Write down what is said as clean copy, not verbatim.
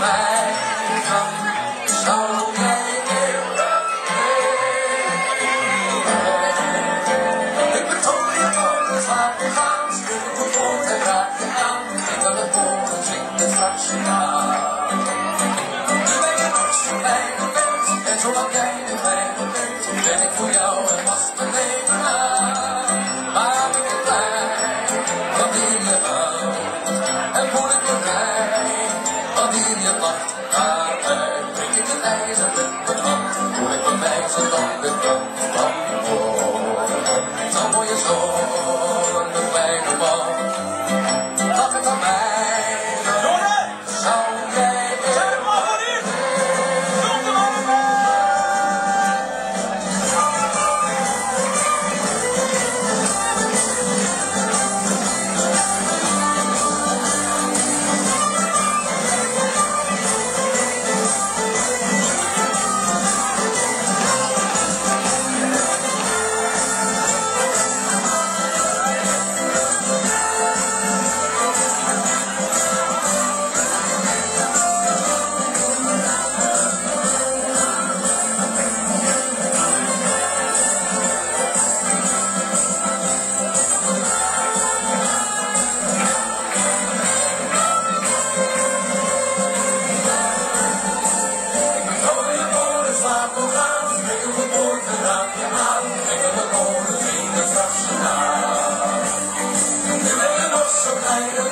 mij kan, zou jij eeuwig leven. Ik betoon je woorden, slaap je gaan, speel op het woord en raak je aan. Zing aan het woord en zing het straks je na. Nu ben je nog zo klein en bent, en zolang jij nu klein bent, ben ik voor jou en was mijn leven aan. Maar ik ben blij, wanneer je huilt, en voel ik me blij, wanneer je lacht. Maar drink ik het ijs en met hand, voel ik me blij zolang de kant van worden. Dan word je zo'n kleine man, lach het aan mij, zou jij I